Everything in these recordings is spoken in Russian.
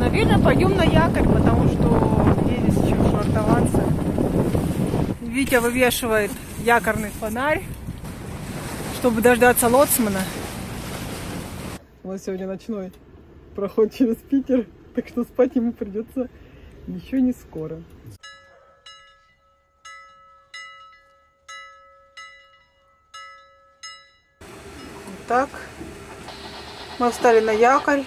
Наверное, пойдем на якорь, потому что где здесь еще швартоваться. Витя вывешивает якорный фонарь, чтобы дождаться лоцмана. У нас сегодня ночной проход через Питер, так что спать ему придется еще не скоро. Так, мы встали на якорь.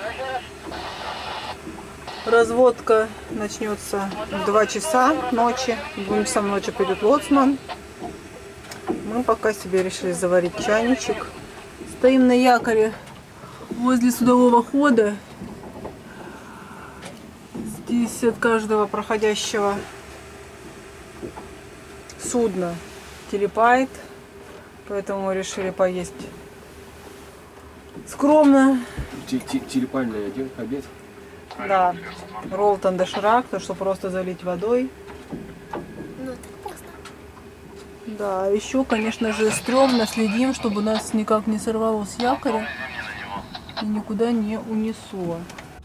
Разводка начнется в 2 часа ночи. В 2 часам ночи придет лоцман. Мы пока себе решили заварить чайничек. Стоим на якоре возле судового хода. Здесь от каждого проходящего судна телепает. Поэтому мы решили поесть скромно. Телепальный обед? Да, роллтон доширак, то что просто залить водой. Ну, так поздно. Да, еще, конечно же, стрёмно, следим, чтобы нас никак не сорвало с якоря и никуда не унесло.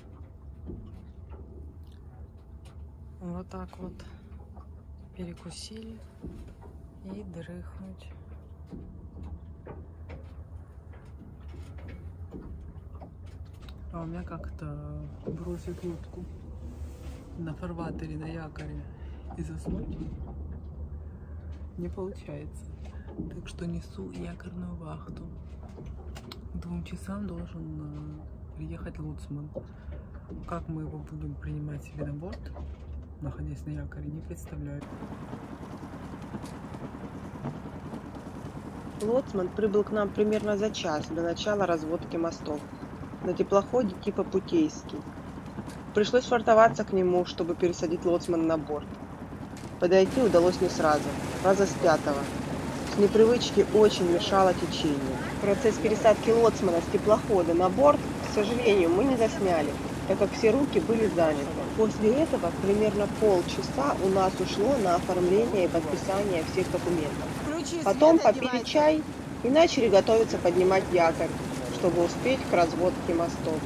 Вот так вот перекусили и дрыхнуть. А у меня как-то бросить лодку на фарватере, на якоре и заснуть не получается. Так что несу якорную вахту. К 2 часам должен приехать лоцман. Как мы его будем принимать себе на борт, находясь на якоре, не представляю. Лоцман прибыл к нам примерно за час до начала разводки мостов на теплоходе типа Путейский. Пришлось фартоваться к нему, чтобы пересадить лоцмана на борт. Подойти удалось не сразу, раза с 5-го. С непривычки очень мешало течение. Процесс пересадки лоцмана с теплохода на борт, к сожалению, мы не засняли, так как все руки были заняты. После этого примерно полчаса у нас ушло на оформление и подписание всех документов. Потом попили чай и начали готовиться поднимать якорь, чтобы успеть к разводке мостов.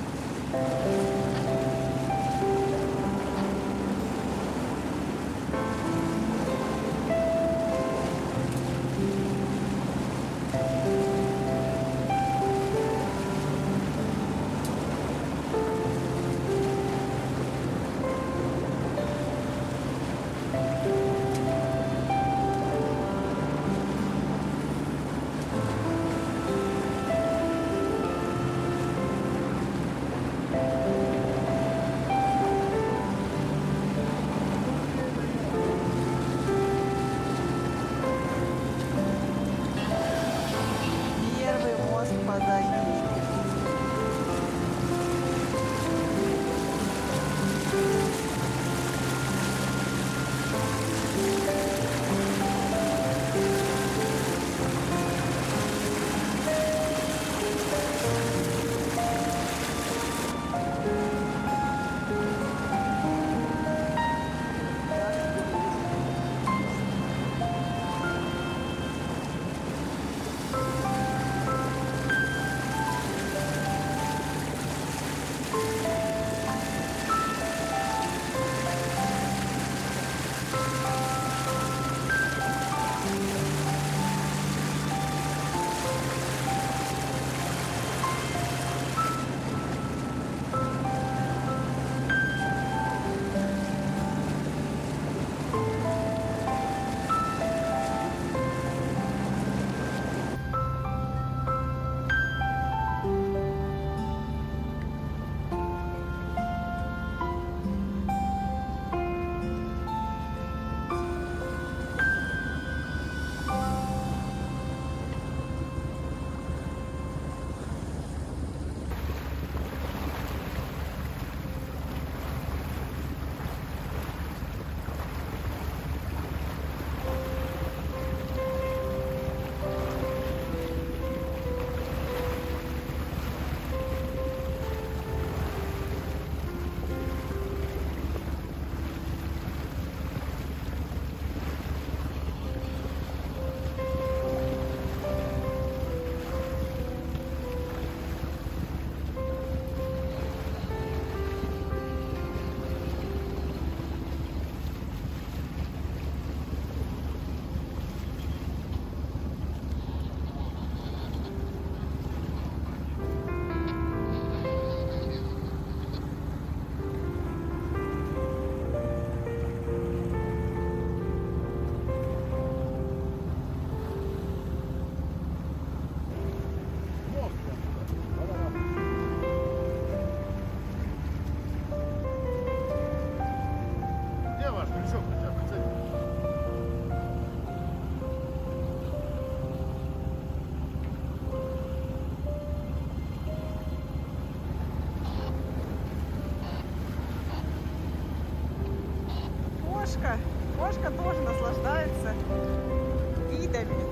Кошка тоже наслаждается видами.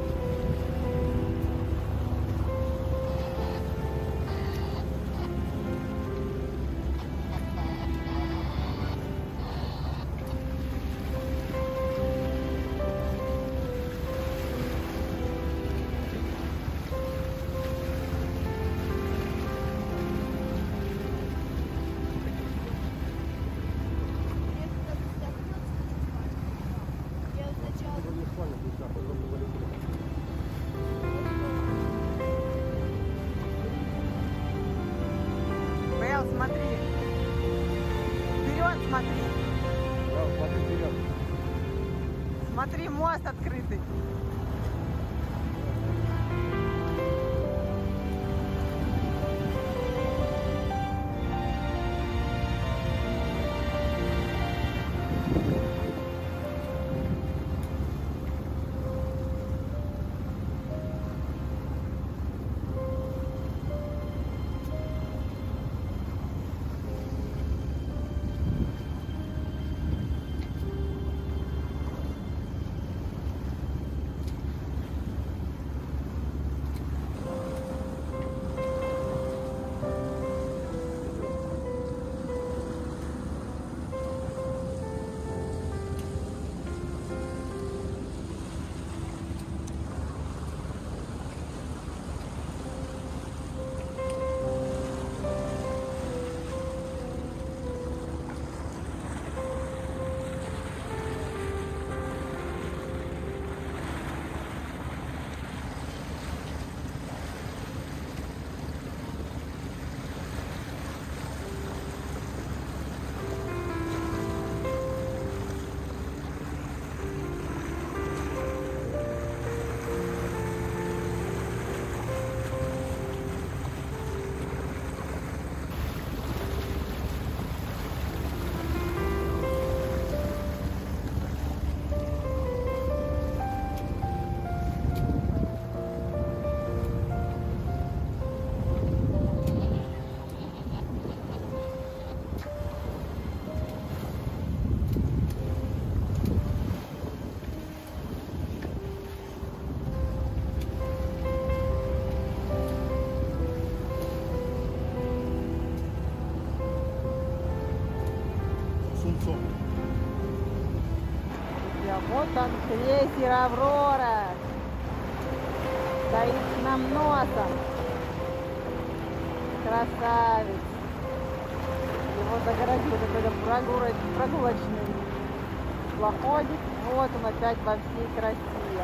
Бэл, смотри. Вперед смотри. Да, смотри вперед. Смотри, мост открытый. Вот он, крейсер «Аврора». Стоит к нам носом. Красавец. Его загородил какой-то прогулочный плоходик. Вот он опять во всей красе.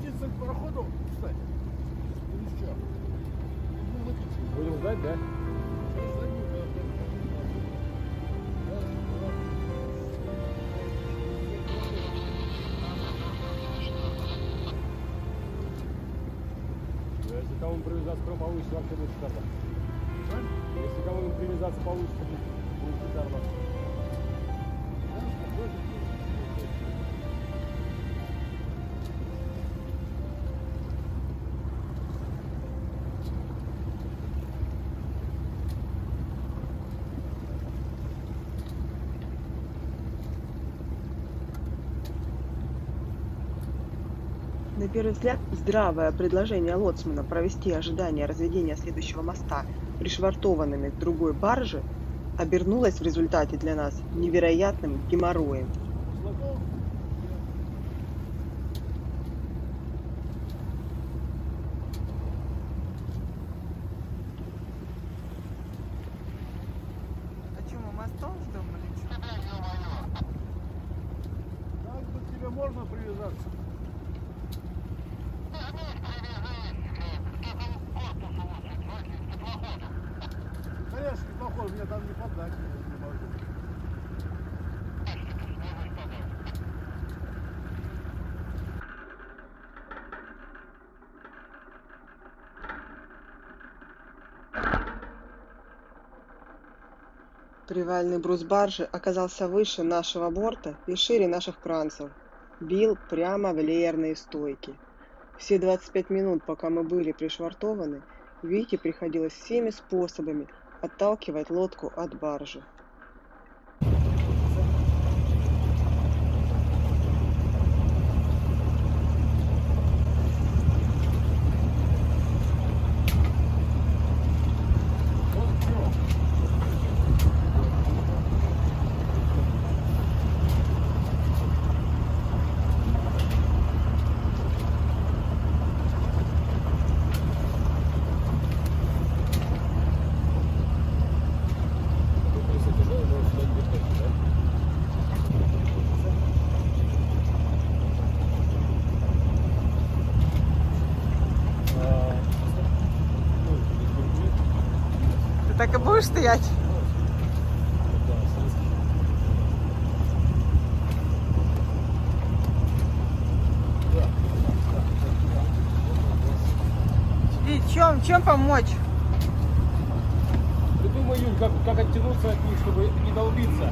спуститься к пароходу, кстати. Или что? Будем ждать, да? Если кому импровизация получится, вообще будет шикарно. Если кому импровизация получится, будет шикарно. На первый взгляд, здравое предложение лоцмана провести ожидание разведения следующего моста пришвартованными к другой барже обернулось в результате для нас невероятным геморроем. А что, мы мостом ждем или что? Как бы к тебе можно привязаться? Конечно, теплоход, меня там не поддать не могу. Привальный брус баржи оказался выше нашего борта и шире наших кранцев. Бил прямо в леерные стойки. Все 25 минут, пока мы были пришвартованы, Вите приходилось всеми способами отталкивать лодку от баржи. Ты так и будешь стоять? И чем помочь? Придумай, Юль, как оттянуться от них, чтобы не долбиться.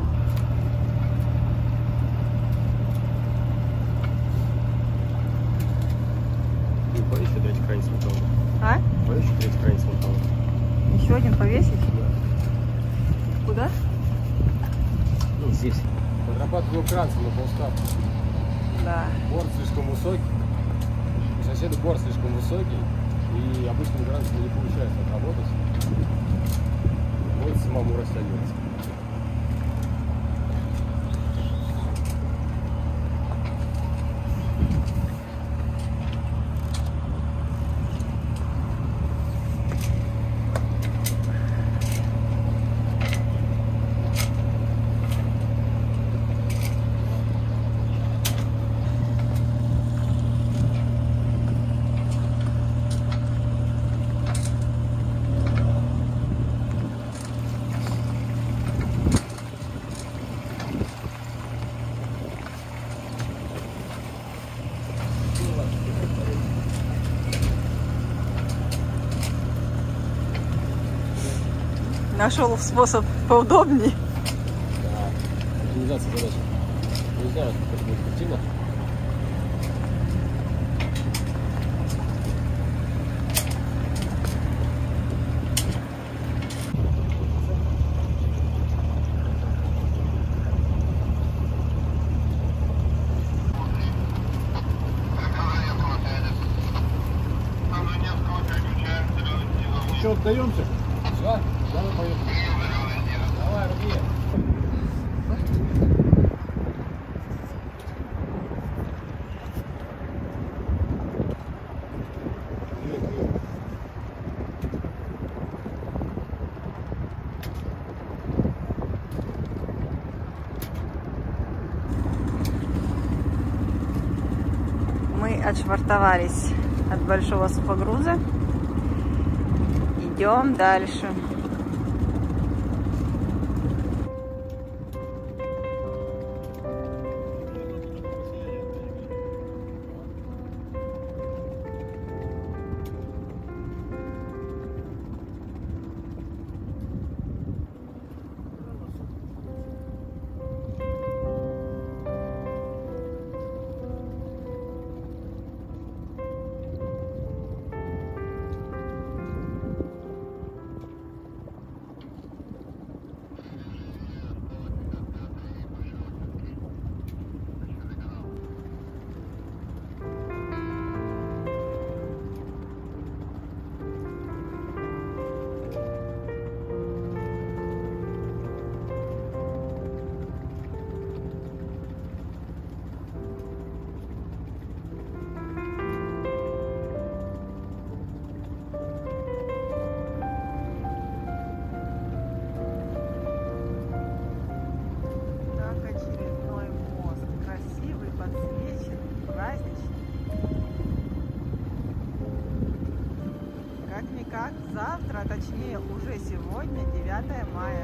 Юль, боишься третий крайне с металлом? А? Боишься третий крайне с металлом? Еще один повесить? Да. Куда? Ну, здесь. Подрабатываю кранцем на полставки. Да. Борт слишком высокий. У соседа борт слишком высокий. И обычным кранцем не получается отработать. Вот самому растягиваться. Нашел способ поудобней. Да. Организация задачи. Не знаю, как будет эффективно. Что, отдаемся? Все, давай поехали. Давай, руки. Мы Мы отшвартовались от большого сухогруза. Идем дальше. Как-никак завтра, а точнее уже сегодня, 9 мая.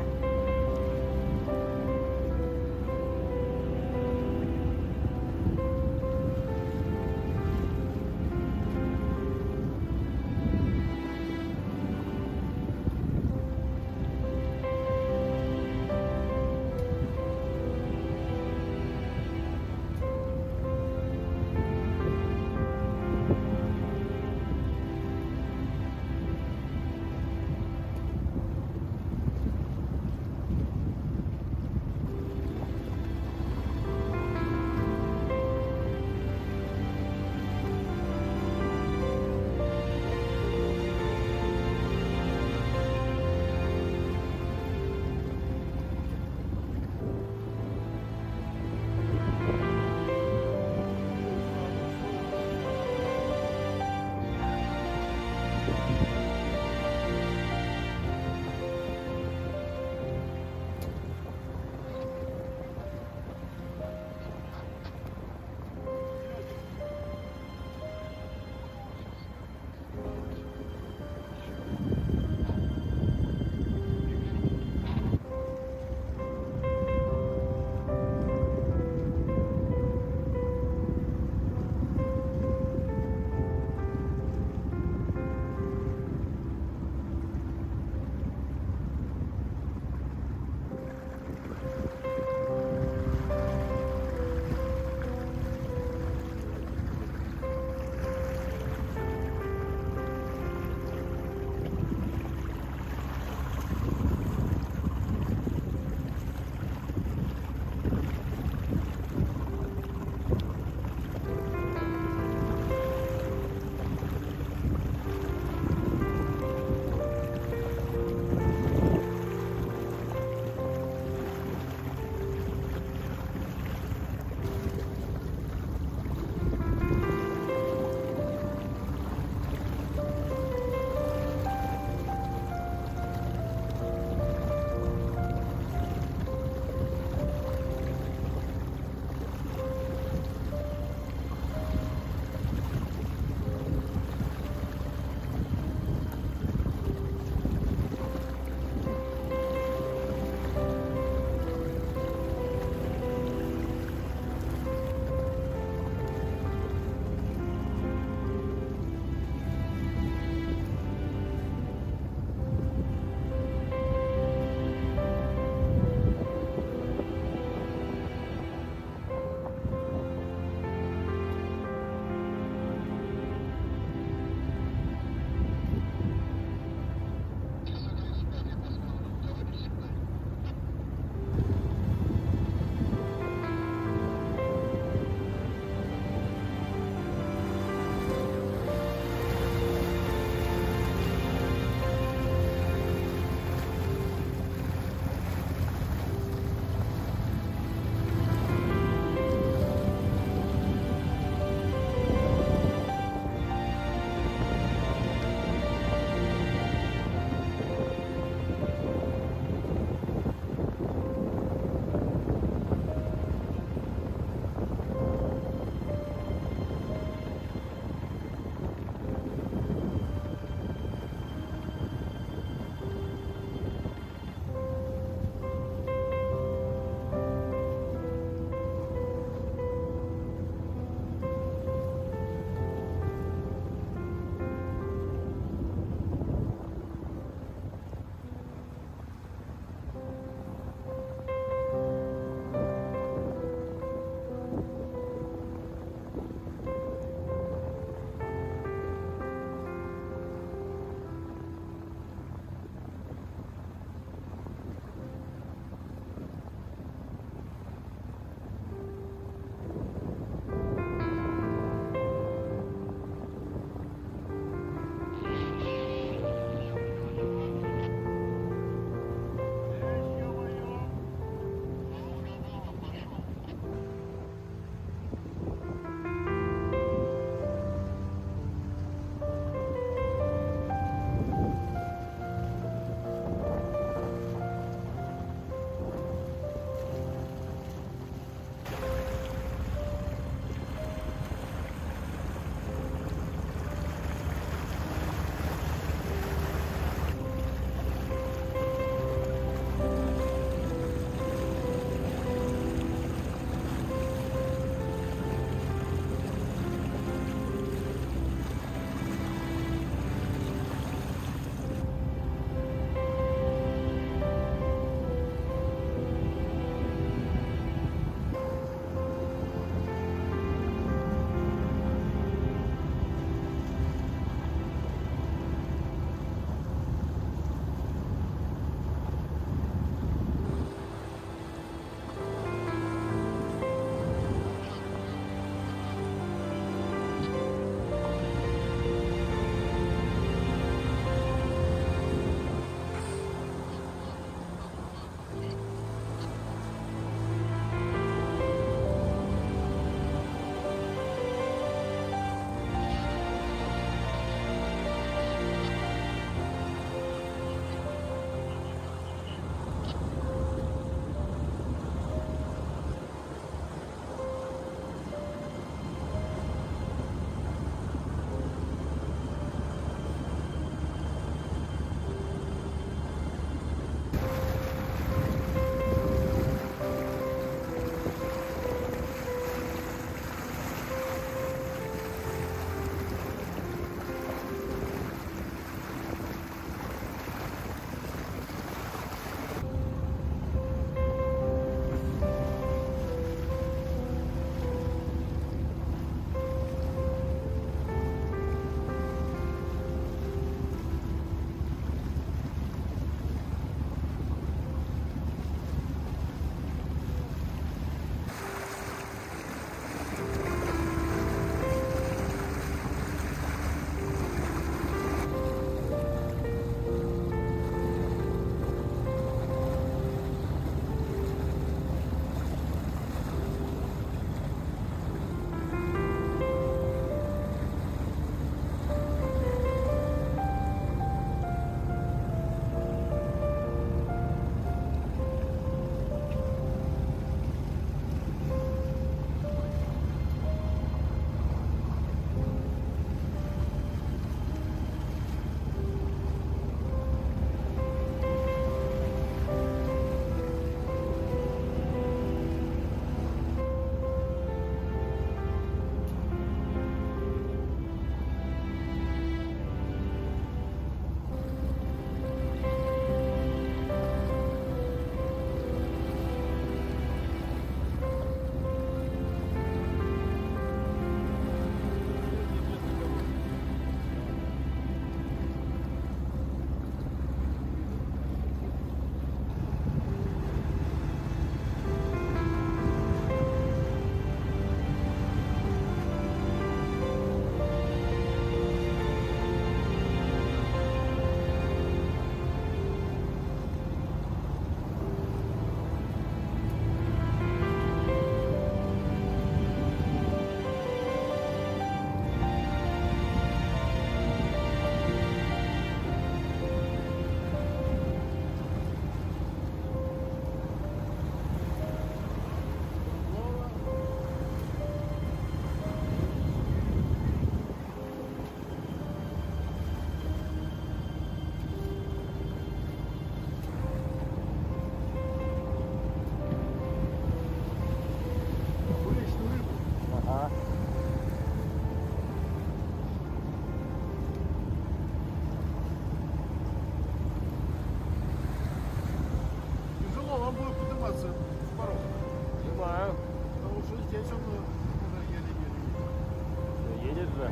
сюда.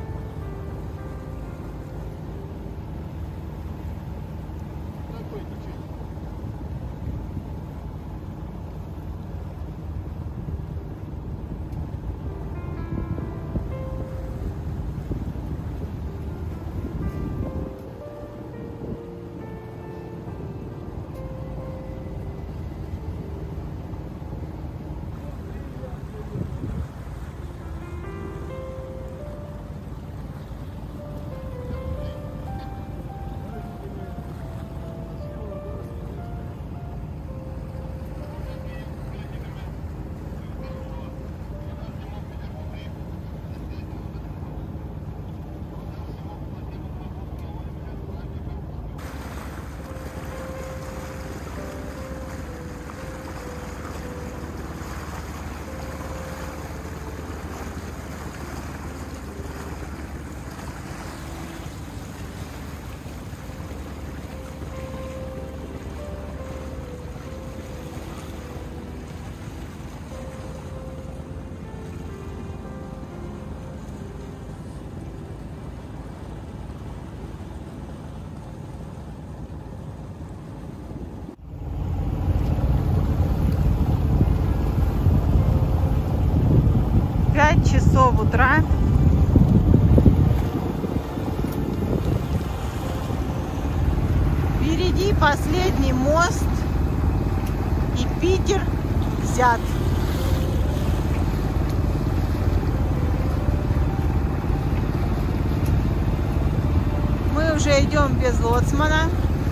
Часов утра. Впереди последний мост, и Питер взят. Мы уже идем без лоцмана.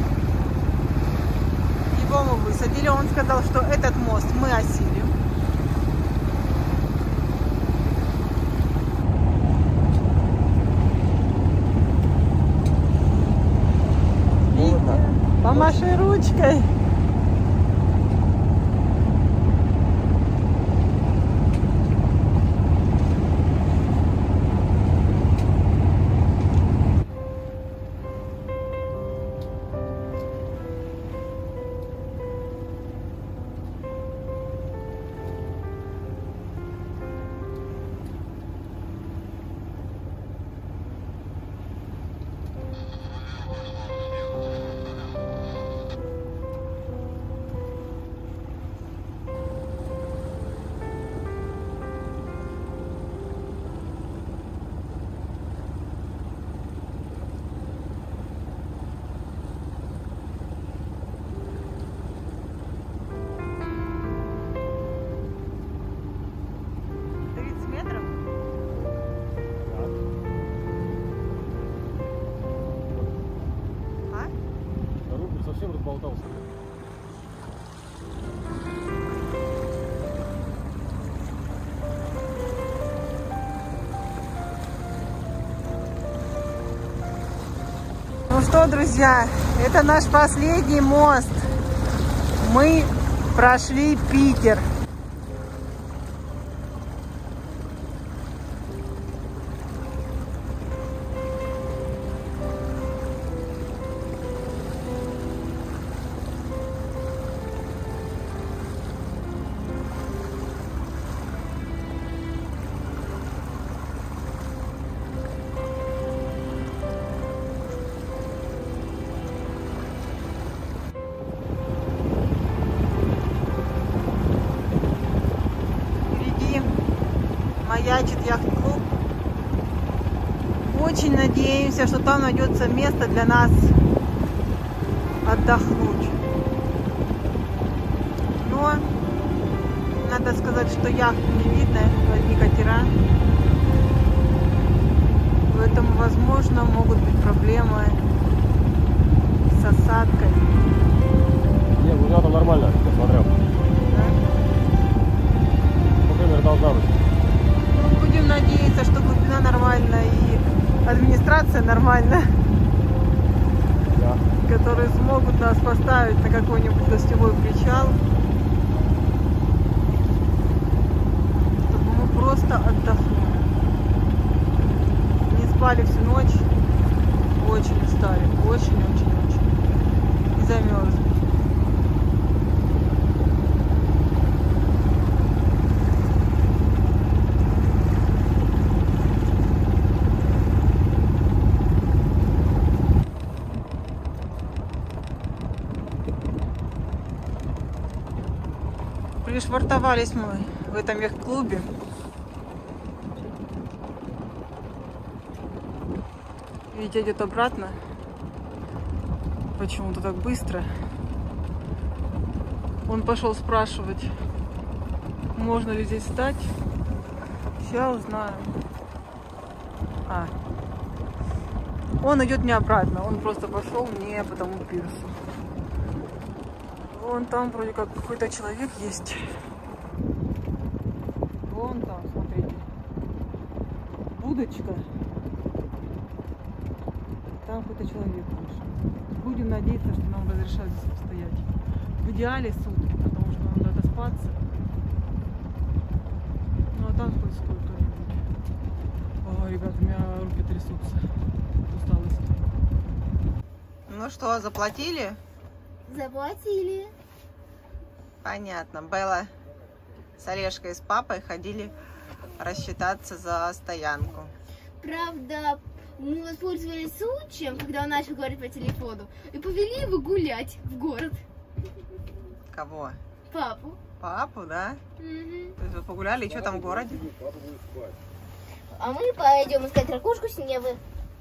Его мы высадили. Он сказал, что этот мост мы осилим. Помаши ручкой. Совсем разболтался. Ну что, друзья, это наш последний мост. Мы прошли Питер. Маячит яхт-клуб. Очень надеемся, что там найдется место для нас отдохнуть. Но надо сказать, что яхт не видно, одни катера. Поэтому, возможно, могут быть проблемы с осадкой. Нет, глубина там нормально, я смотрел. Да? По крайней мере, должна быть. Будем надеяться, что глубина нормальная и администрация нормальная, Да. которые смогут нас поставить на какой-нибудь гостевой причал, чтобы мы просто отдохнули. Не спали всю ночь, очень устали, очень-очень-очень. И замерзли. Пришвартовались мы в этом яхт-клубе. Витя идет обратно. Почему-то так быстро. Он пошел спрашивать, можно ли здесь встать. Сейчас узнаем. Он идет не обратно, он просто пошел не по тому пирсу. Вон там вроде как какой-то человек есть. Вон там, смотрите. Будочка. Там какой-то человек вышел. Будем надеяться, что нам разрешат здесь постоять. В идеале сутки, потому что надо отоспаться. Ну а там хоть стоит кто-нибудь. О, ребята, у меня руки трясутся. Усталость. Ну что, заплатили? Заплатили. Понятно. Белла с Олежкой и с папой ходили рассчитаться за стоянку. Правда, мы воспользовались случаем, когда он начал говорить по телефону, и повели его гулять в город. Кого? Папу. Папу, да? Мгм. То есть вы погуляли, и что там в городе? А мы пойдем искать ракушку Сневы.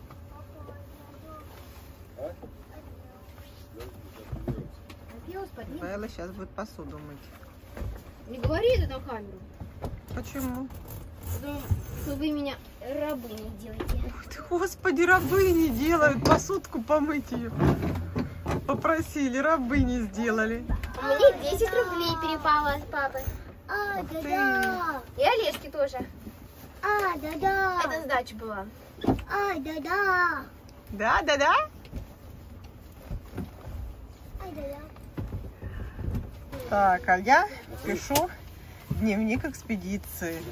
Белла сейчас будет посуду мыть. Не говори это на камеру. Почему? Потому что вы меня рабыней делаете. Ух ты, господи, рабы не делают, посудку помыть ее. Попросили, рабы не сделали. А мне 10 рублей перепало от папы. Ух ты. И Олежке тоже. Да-да. Это сдача была. Да-да. Да, да, да? Да-да. Так, а я пишу дневник экспедиции.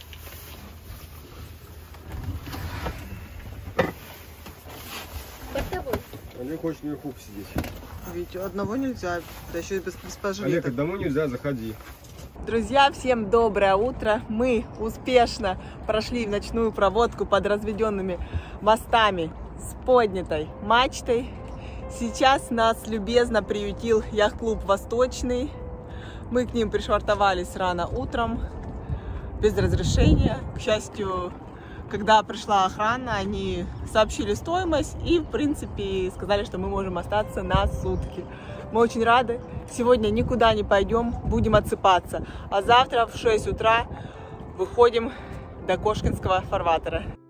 Под тобой. Олег хочет наверху посидеть. Ведь одного нельзя, да еще и без госпожи. Олег, домой нельзя, заходи. Друзья, всем доброе утро! Мы успешно прошли в ночную проводку под разведенными мостами с поднятой мачтой. Сейчас нас любезно приютил яхт-клуб «Восточный». Мы к ним пришвартовались рано утром, без разрешения. К счастью, когда пришла охрана, они сообщили стоимость и, в принципе, сказали, что мы можем остаться на сутки. Мы очень рады. Сегодня никуда не пойдем, будем отсыпаться. А завтра в 6 утра выходим до Кошкинского фарватера.